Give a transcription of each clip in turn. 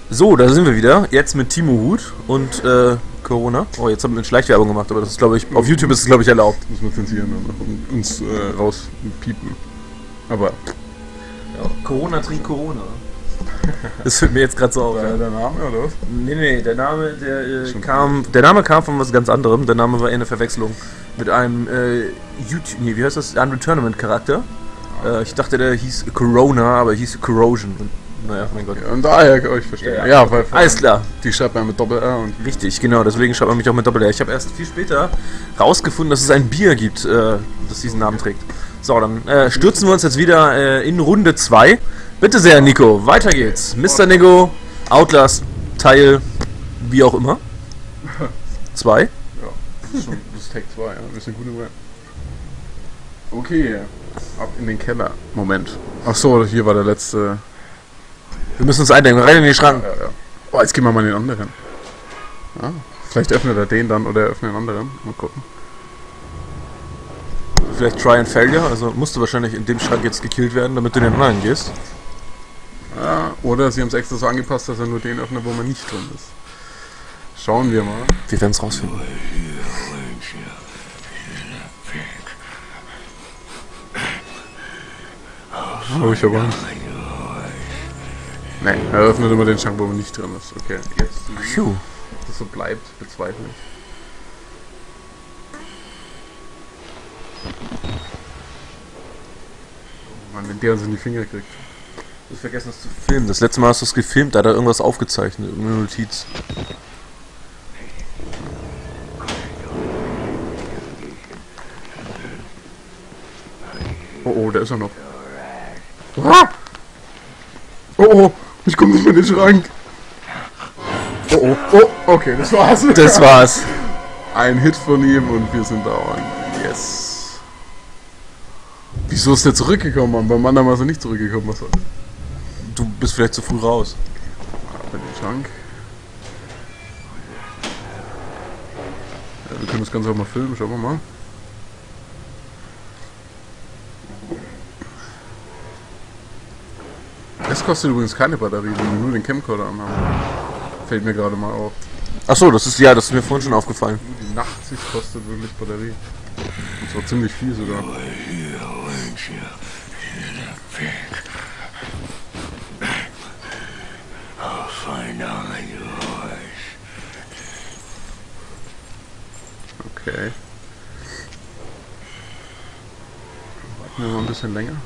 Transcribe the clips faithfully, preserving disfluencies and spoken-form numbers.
So, da sind wir wieder. Jetzt mit Timo Hut und äh, Corona. Oh, jetzt haben wir eine Schleichwerbung gemacht, aber das ist, glaube ich, auf YouTube ist es, glaube ich, erlaubt. Muss man zensieren und uns äh, rauspiepen. Aber. Ja, Corona trinkt Corona. Das fällt mir jetzt gerade so auf. Der, Ja. der Name oder was? Nee, nee, der Name, der äh, Schon kam. Der Name kam von was ganz anderem. Der Name war eher eine Verwechslung mit einem äh, YouTube. Nee, wie heißt das? Unreal Tournament Charakter. Äh, ich dachte, der hieß Corona, aber hieß Corrosion. Und, naja, mein Gott. Ja, und daher kann ich verstehen. Ja, Ja, ja. weil Alles klar. die schreibt man mit Doppel-R und. Richtig, genau, deswegen schreibt man mich auch mit Doppel-R. Ich habe erst viel später rausgefunden, dass es ein Bier gibt, äh, das diesen Namen trägt. So, dann äh, stürzen wir uns jetzt wieder äh, in Runde zwei. Bitte sehr, Nico, weiter geht's. Mister Nico, Outlast, Teil, wie auch immer. Zwei. Ja, das ist schon das ist Tag zwei, ja. Wir sind gut im Rennen. Okay, ab in den Keller. Moment. Ach so, hier war der letzte. Wir müssen uns eindenken, rein in den Schrank. Ja, ja. Oh, jetzt gehen wir mal in den anderen. Ja, vielleicht öffnet er den dann oder er öffnet den anderen. Mal gucken. Vielleicht Try and Failure, also musst du wahrscheinlich in dem Schrank jetzt gekillt werden, damit du in den anderen gehst. Ja, oder sie haben es extra so angepasst, dass er nur den öffnet, wo man nicht drin ist. Schauen wir mal. Wir werden es rausfinden. Oh, ich aber. Ne, er öffnet immer den Schrank, wo man nicht drin ist. Okay, jetzt. Phew. Dass das so bleibt, bezweifle ich. Oh Mann, wenn der uns in die Finger kriegt. Du hast vergessen, das zu filmen. Das letzte Mal hast du es gefilmt, da hat er irgendwas aufgezeichnet, irgendeine Notiz. Oh oh, da ist er noch. Ah! Oh oh, ich komme nicht mehr in den Schrank. Oh oh, oh, okay, das war's. Das war's. Ein Hit von ihm und wir sind down. Yes. Wieso ist der zurückgekommen, Mann? Beim anderen war er nicht zurückgekommen. Was soll das? Du bist vielleicht zu früh raus. Ab in den Schrank. Ja, wir können das Ganze auch mal filmen, schauen wir mal. Das kostet übrigens keine Batterie, wenn wir nur den Camcorder anhaben. Fällt mir gerade mal auf. Achso, das ist ja, das ist mir vorhin schon aufgefallen. Nur die Nachtsicht kostet wirklich Batterie. Und zwar ziemlich viel sogar. Okay. Warten wir mal ein bisschen länger.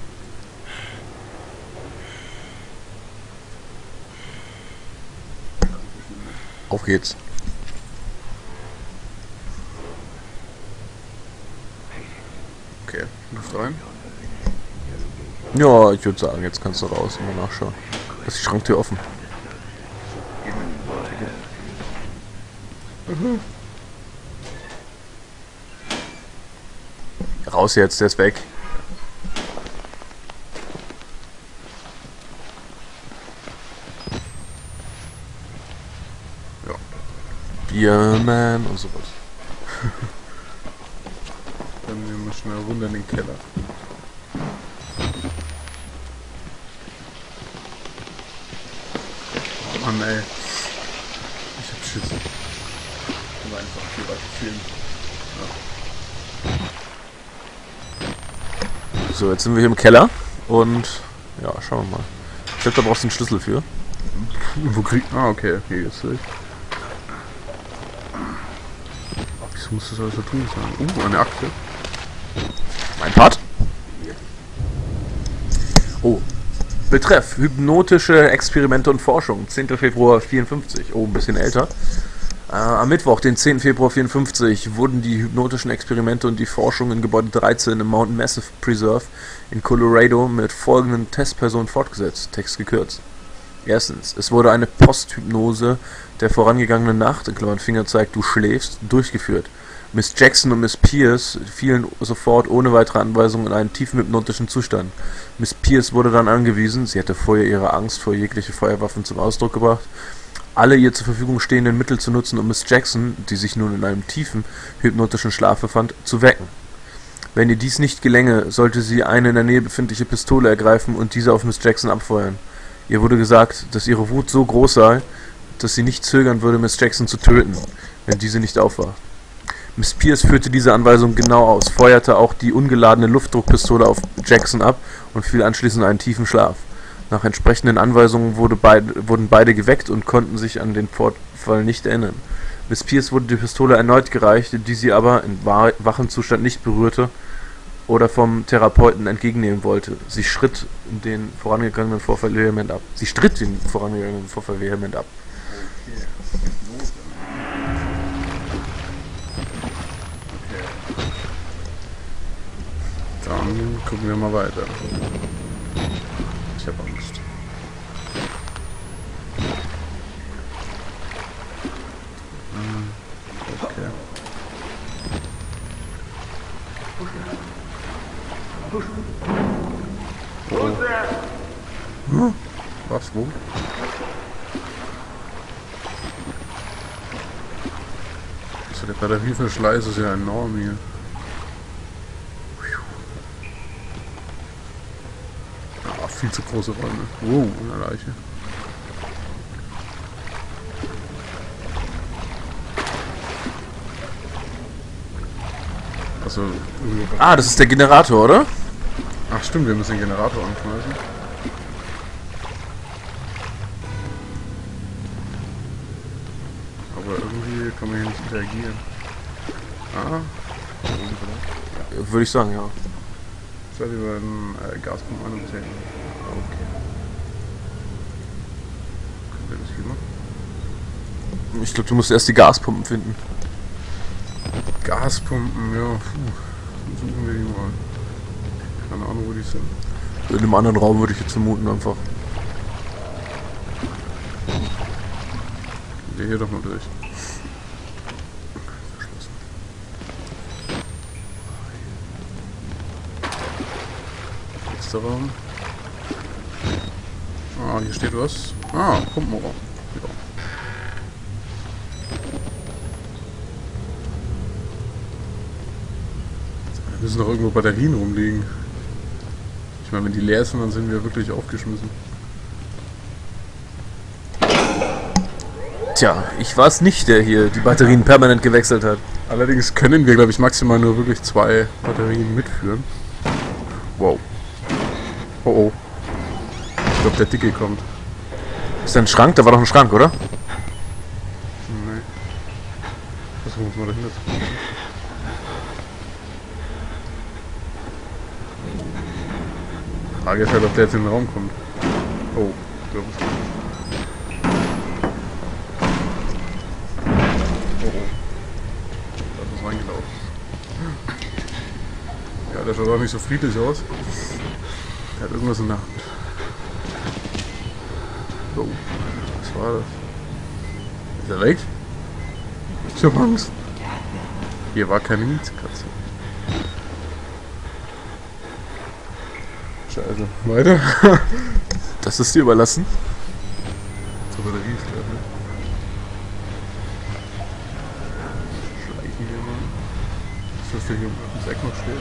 Auf geht's. Okay, Luft rein. Ja, ich würde sagen, jetzt kannst du raus und mal nachschauen. Da ist die Schranktür offen. Mhm. Raus jetzt, der ist weg. Ja. Bierman und sowas. Dann gehen wir schnell runter in den Keller. Oh Mann, ey. Ich hab Schiss. Ich will einfach hier weiter filmen. So, jetzt sind wir hier im Keller und ja, schauen wir mal. Ich glaube, da brauchst du einen Schlüssel für. Wo kriegt. Ah, okay, okay, jetzt sehe ich. Wieso muss das alles so drin sein? Uh, eine Akte. Mein Part. Oh. Betreff: Hypnotische Experimente und Forschung. zehnter Februar vierundfünfzig. Oh, ein bisschen älter. Äh, am Mittwoch, den zehnten Februar vierundfünfzig, wurden die hypnotischen Experimente und die Forschung in Gebäude dreizehn im Mountain Massive Preserve in Colorado mit folgenden Testpersonen fortgesetzt. Text gekürzt. Erstens, es wurde eine Posthypnose der vorangegangenen Nacht, in Klammern Fingerzeig, du schläfst, durchgeführt. Miss Jackson und Miss Pierce fielen sofort ohne weitere Anweisung in einen tiefen hypnotischen Zustand. Miss Pierce wurde dann angewiesen, sie hatte vorher ihre Angst vor jegliche Feuerwaffen zum Ausdruck gebracht, alle ihr zur Verfügung stehenden Mittel zu nutzen, um Miss Jackson, die sich nun in einem tiefen hypnotischen Schlaf befand, zu wecken. Wenn ihr dies nicht gelänge, sollte sie eine in der Nähe befindliche Pistole ergreifen und diese auf Miss Jackson abfeuern. Ihr wurde gesagt, dass ihre Wut so groß sei, dass sie nicht zögern würde, Miss Jackson zu töten, wenn diese nicht aufwacht. Miss Pierce führte diese Anweisung genau aus, feuerte auch die ungeladene Luftdruckpistole auf Jackson ab und fiel anschließend in einen tiefen Schlaf. Nach entsprechenden Anweisungen wurde beid, wurden beide geweckt und konnten sich an den Vorfall nicht erinnern. Miss Pierce wurde die Pistole erneut gereicht, die sie aber in wachem Zustand nicht berührte oder vom Therapeuten entgegennehmen wollte. Sie schritt den vorangegangenen Vorfall vehement ab. Sie stritt den vorangegangenen Vorfall vehement ab. Dann gucken wir mal weiter. Ich habe Angst. Okay. Oh. Hm? Was, wo? Also der Batterieverschleiß ist ja enorm hier. Ah, viel zu große Räume. Wow, eine Leiche. Also, ah, das ist der Generator, oder? Ach stimmt, wir müssen den Generator anschmeißen. Aber irgendwie kann man hier nicht interagieren. Ah, ja. Würde ich sagen, ja. Ich werde über einen äh, Gaspump anzählen. Okay. Können wir das hier machen? Ich glaube, du musst erst die Gaspumpen finden. Gaspumpen, ja. Puh. Suchen wir die mal. Keine Ahnung, wo die sind. In einem anderen Raum würde ich jetzt vermuten, einfach. Geh hier doch mal durch. Verschlossen. Nächster Raum. Ah, hier steht was. Ah, Pumpenraum. Ja. Da müssen noch irgendwo Batterien rumliegen. Ich meine, wenn die leer sind, dann sind wir wirklich aufgeschmissen. Tja, ich war es nicht, der hier die Batterien permanent gewechselt hat. Allerdings können wir, glaube ich, maximal nur wirklich zwei Batterien mitführen. Wow. Oh oh. Ich glaube, der Dicke kommt. Ist da ein Schrank? Da war doch ein Schrank, oder? Nee. Was muss man da hin? Die Frage ist halt, ob der jetzt in den Raum kommt. Oh, ich glaube es nicht. Oh oh. Da ist reingelaufen. Ja, der schaut auch nicht so friedlich aus. Der hat irgendwas in der Hand. Oh, was war das? Ist er weg? Ich hab Angst. Hier war keine Miezekatze. Scheiße. Weiter? Das ist dir überlassen. Zur Batterie ist leer, ne? Schleichen wir mal. Ist das der hier im Sack noch steht?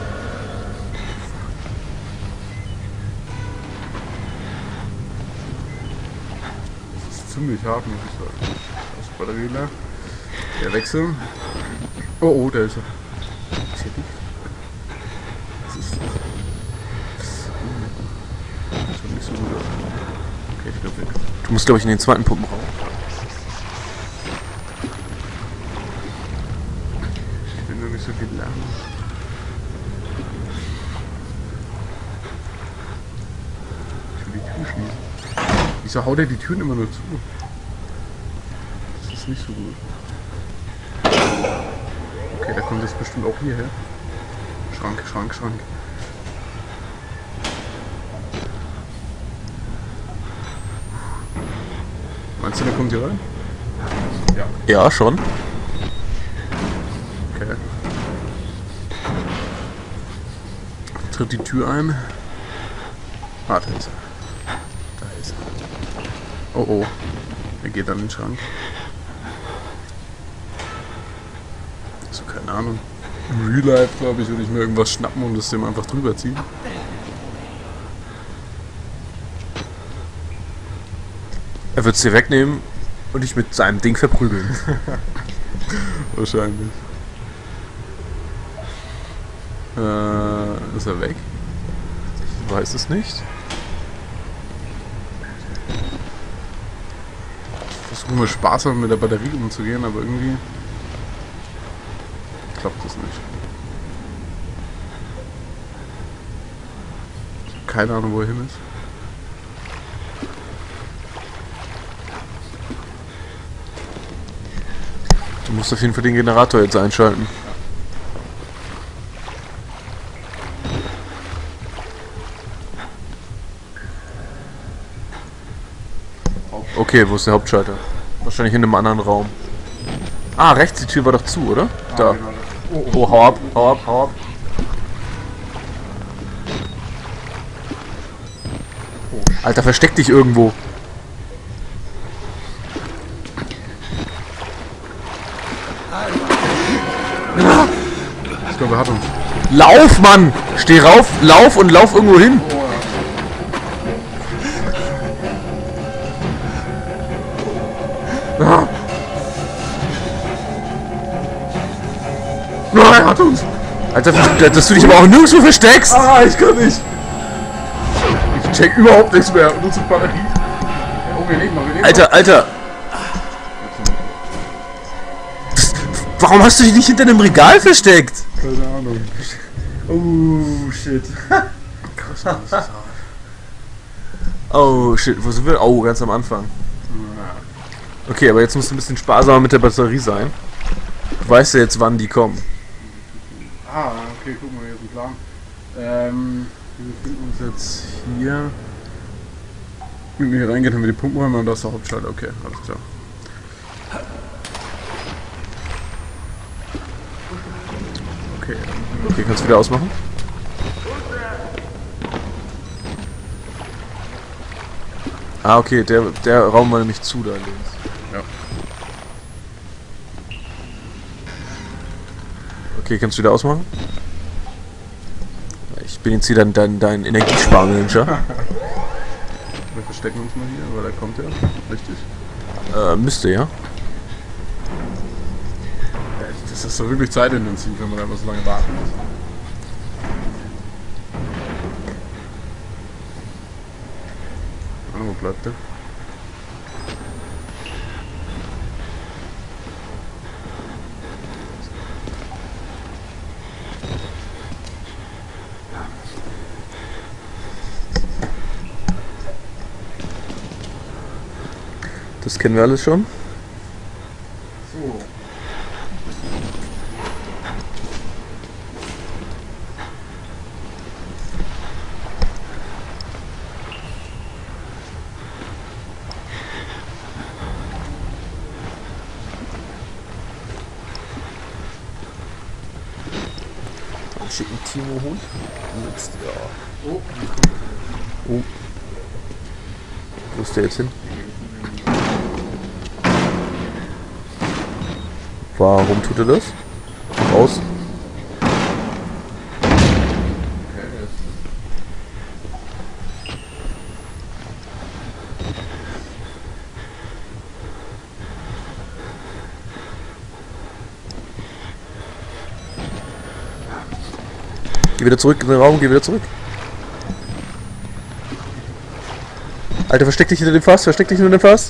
Das ist ziemlich hart, muss ich sagen. Das ist Batterie leer. Der Wechsel. Oh, oh, der ist er. Ist hier dicht? Was ist das? Das sieht nicht so gut aus. Okay, ich glaube weg. Du musst, glaube ich, in den zweiten Pumpenraum. Ich bin noch nicht so gelernt. Ich will die Tür schließen. Wieso haut er die Türen immer nur zu? Das ist nicht so gut. Okay, der kommt jetzt bestimmt auch hierher. Schrank, Schrank, Schrank. Meinst du, der kommt hier rein? Ja. Ja, schon. Okay. Tritt die Tür ein. Ah, da ist er. Da ist er. Oh oh. Er geht an den Schrank. Also keine Ahnung. Im Real Life, glaube ich, würde ich mir irgendwas schnappen und das dem einfach drüber ziehen. Er wird es dir wegnehmen und dich mit seinem Ding verprügeln. Wahrscheinlich. Äh, ist er weg? Ich weiß es nicht. Versuchen wir sparsam mit der Batterie umzugehen, aber irgendwie klappt das nicht. Ich habe keine Ahnung, wo er hin ist. Du musst auf jeden Fall den Generator jetzt einschalten. Okay, wo ist der Hauptschalter? Wahrscheinlich in einem anderen Raum. Ah, rechts, die Tür war doch zu, oder? Da. Oh, Oh, hau ab, hau ab, hau ab. Alter, versteck dich irgendwo. ich glaube, er hat uns. Lauf, Mann! Steh rauf, lauf und lauf irgendwo hin. Ah. Nein, er hat uns! Alter, dass du dich aber auch nirgendwo versteckst. Ah, ich kann nicht! Ich check überhaupt nichts mehr. Nutze Batterie. Oh, wir leben noch, wir leben Alter, Alter. Warum hast du dich nicht hinter einem Regal versteckt? noch. Keine Ahnung. Oh, shit. Oh, shit, wo sind wir? Oh, ganz am Anfang. Okay, aber jetzt musst du ein bisschen sparsamer mit der Batterie sein. Du weißt ja jetzt, wann die kommen. Ah, okay, guck mal, hier ist ein Plan. Ähm, wir befinden uns jetzt hier. Wenn wir hier reingehen, haben wir die Pumpenräume und das ist der Hauptschalter. Okay, alles klar. Okay. Okay, kannst du wieder ausmachen? Ah, okay, der, der Raum war nämlich zu da links. Ja. Okay, kannst du wieder ausmachen? Ich bin jetzt hier dein, dein, dein Energiesparmanager. Wir verstecken uns mal hier, weil da kommt ja. Richtig. Äh, müsste, ja. Das ist doch wirklich zeitintensiv, wenn man einfach so lange warten muss. Ah, wo bleibt der? Das kennen wir alles schon. So. Schicken Timo holen. Jetzt, ja. Oh, Oh. Wo ist der jetzt hin? Warum tut er das? Raus. Geh wieder zurück in den Raum, geh wieder zurück. Alter, versteck dich hinter dem Fass, versteck dich hinter dem Fass.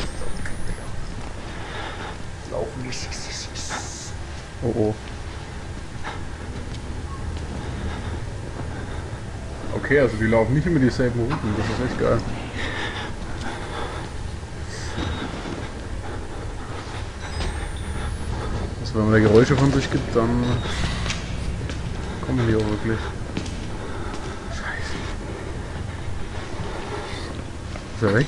Oh oh. okay, also die laufen nicht immer dieselben Routen, das ist echt geil. Also wenn man da Geräusche von sich gibt, dann kommen die auch wirklich. Scheiße. Ist er weg?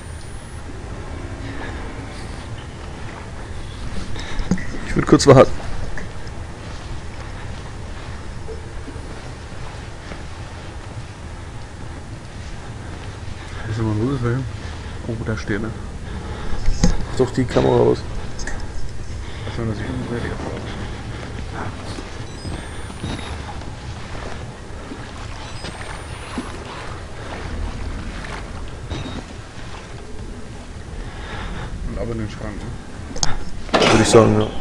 Ich würde kurz warten. Ist immer wo ist er hin? Oh, da steht er. Doch die Kamera aus. Was soll das sich umdreht? aber in den Schrank, ne? Würde ich sagen, ja.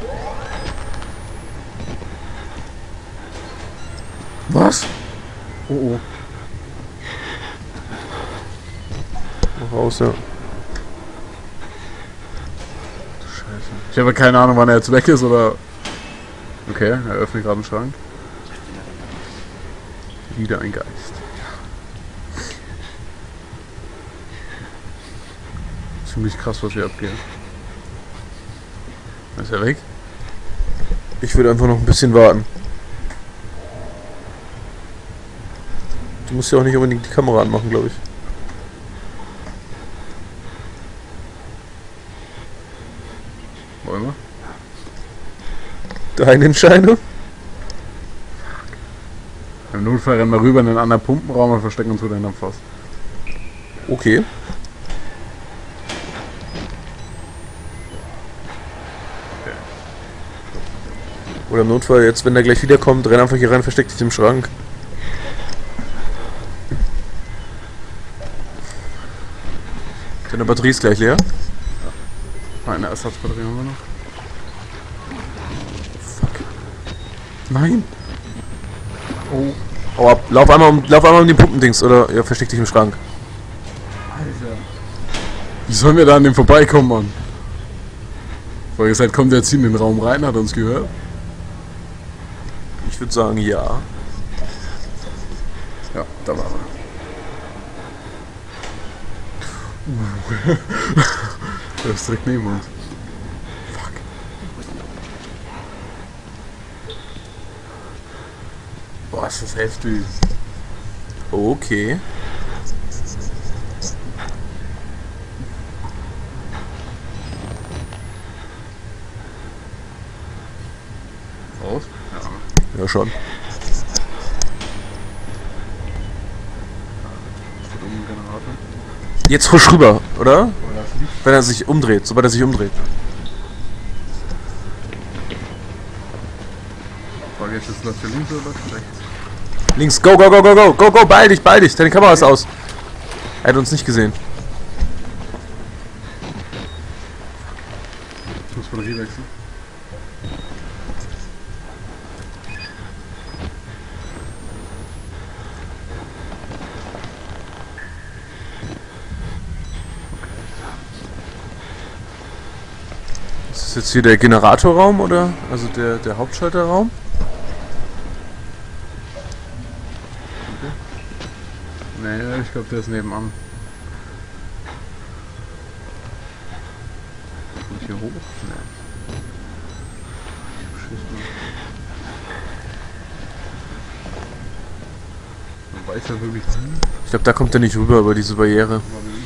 Was? Oh oh. Mach raus, ja. Ich habe keine Ahnung, wann er jetzt weg ist, oder... Okay, er öffnet gerade den Schrank. Wieder ein Geist. Ziemlich krass, was hier abgeht. Ist er weg? Ich würde einfach noch ein bisschen warten. Du musst ja auch nicht unbedingt die Kamera anmachen, glaube ich. Wollen wir? Deine Entscheidung? Im Notfall rennen wir rüber in den anderen Pumpenraum und verstecken uns wieder hinterm Fass. Okay. Oder im Notfall, jetzt wenn der gleich wiederkommt, renn einfach hier rein, versteck dich im Schrank. Deine Batterie ist gleich leer. Eine Ersatzbatterie haben wir noch. Fuck. Nein. Oh. Hau ab. Lauf einmal um, lauf einmal um den Pumpendings oder ja, versteck dich im Schrank. Alter. Wie sollen wir da an dem vorbeikommen, Mann? Vorher gesagt, kommt der jetzt hier in den Raum rein, hat er uns gehört? Ich würde sagen, ja. Ja, da war er. Uh. Der ist direkt neben uns. Fuck. Boah, ist das heftig. Okay. Raus? Ja. Ja, schon. Steht oben ein Generator. Jetzt frisch rüber, oder? Wenn er sich umdreht, sobald er sich umdreht. Frage jetzt, ist das für links oder für rechts? Links, go, go, go, go, go, go, go, beeil dich, beeil dich, deine Kamera ist aus. Er hat uns nicht gesehen. Ich muss Batterie wechseln. Ist das jetzt hier der Generatorraum oder? Also der, der Hauptschalterraum? Nee, ich glaube, der ist nebenan. Muss ich hier hoch? Nee. Man weiß ja wirklich nie. Ich glaube, da kommt er nicht rüber über diese Barriere.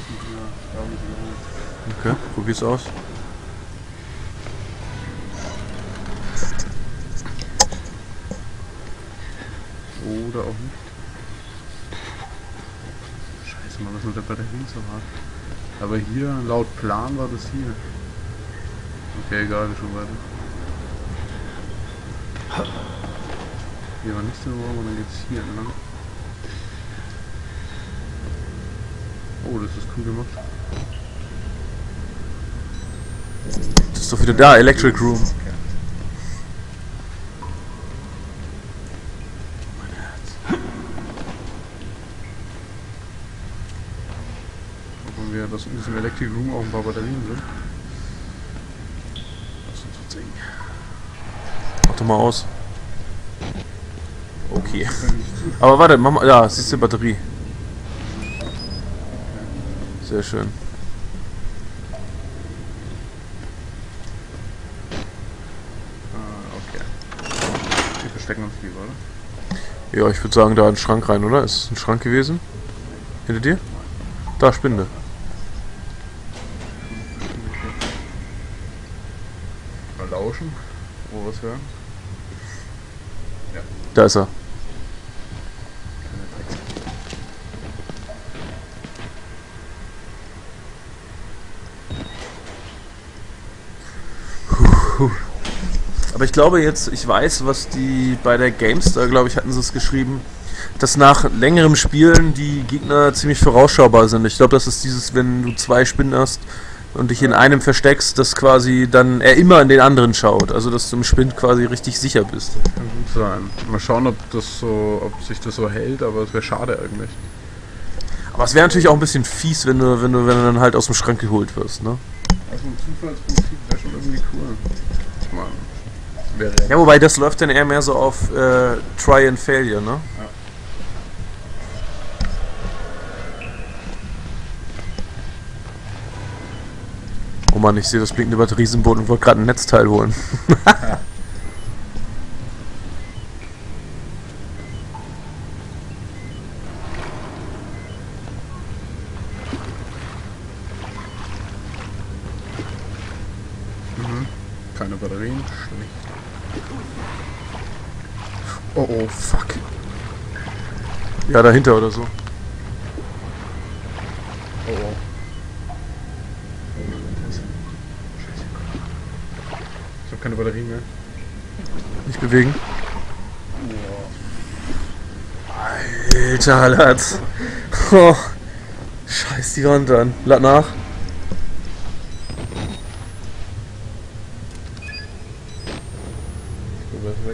Okay, probier's aus. Oder auch nicht. Scheiße, man, das mit der Batterie so hart. Aber hier, laut Plan war das hier. Okay, egal, schon weiter. Hier war nichts im Raum und dann geht's hier entlang. Oh, das ist cool gemacht. Das ist doch wieder da, Electric Room. Obwohl wir, dass in diesem Electric Room auch ein paar Batterien sind. Lass uns was singen. Mach doch mal aus. Okay. Aber warte, mach mal. Ja, siehst du die Batterie. Sehr schön. Ah, okay. Wir verstecken uns lieber, oder? Ja, ich würde sagen, da in den Schrank rein, oder? Ist es ein Schrank gewesen? Hinter dir? Da, Spinde. Mal lauschen. Wo was hören? Ja. Da ist er. Aber ich glaube jetzt, ich weiß, was die bei der GameStar, glaube ich, hatten sie es geschrieben, dass nach längerem Spielen die Gegner ziemlich vorausschaubar sind. Ich glaube, das ist dieses, wenn du zwei Spinnen hast, und dich in einem versteckst, dass quasi dann er immer in den anderen schaut. Also dass du im Sprint quasi richtig sicher bist. Kann gut sein. Mal schauen, ob das so, ob sich das so hält, aber es wäre schade eigentlich. Aber es wäre natürlich auch ein bisschen fies, wenn du, wenn du, wenn du dann halt aus dem Schrank geholt wirst, ne? Also ein Zufallsprinzip wäre schon irgendwie cool. Ich meine, wäre Ja, wobei das läuft dann eher mehr so auf äh, Try and Failure, ne? Ja. Oh Mann, ich sehe das blinkende Batteriesymbol und wollte gerade ein Netzteil holen. Mhm. Keine Batterien, schlecht. Oh oh, fuck. Ja, dahinter oder so. Oh oh. Ich habe keine Batterien mehr. Nicht bewegen. Alter, Latz. Oh. Scheiß die Wand an. Lad nach. Weg.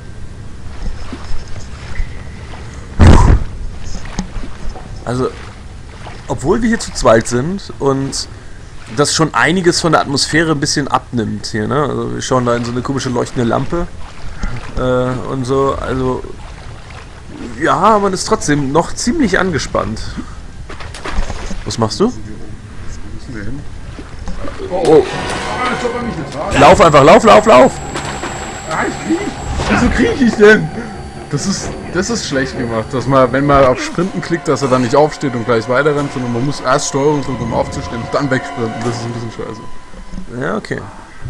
Also, obwohl wir hier zu zweit sind und das schon einiges von der Atmosphäre ein bisschen abnimmt hier, ne? Also wir schauen da in so eine komische leuchtende Lampe äh, und so, also ja, man ist trotzdem noch ziemlich angespannt. Was machst du? Wo müssen wir hin? Oh, Ah, jetzt aber nicht jetzt, wa? lauf einfach, lauf, lauf, lauf! Ah, ich krieg. Wieso krieg ich denn? Das ist, das ist schlecht gemacht, dass man, wenn man auf Sprinten klickt, dass er dann nicht aufsteht und gleich weiter rennt, sondern man muss erst Steuerung drücken, um aufzustehen und dann wegsprinten. Das ist ein bisschen scheiße. Ja, okay.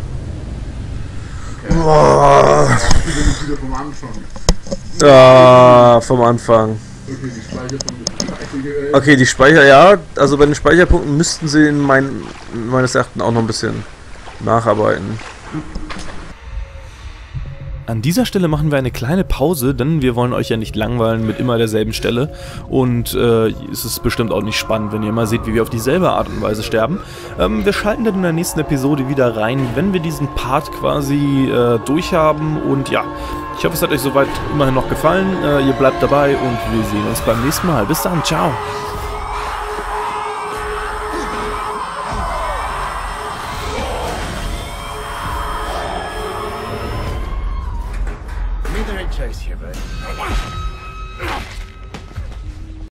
Boah. Ich bin jetzt wieder vom Anfang. Ah, vom Anfang. Okay, die Speicherpunkte. Okay, die Speicher, ja, also bei den Speicherpunkten müssten sie in mein, meines Erachtens auch noch ein bisschen nacharbeiten. An dieser Stelle machen wir eine kleine Pause, denn wir wollen euch ja nicht langweilen mit immer derselben Stelle und äh, es ist bestimmt auch nicht spannend, wenn ihr mal seht, wie wir auf dieselbe Art und Weise sterben. Ähm, wir schalten dann in der nächsten Episode wieder rein, wenn wir diesen Part quasi äh, durchhaben und ja, ich hoffe, es hat euch soweit immerhin noch gefallen, äh, ihr bleibt dabei und wir sehen uns beim nächsten Mal. Bis dann, ciao!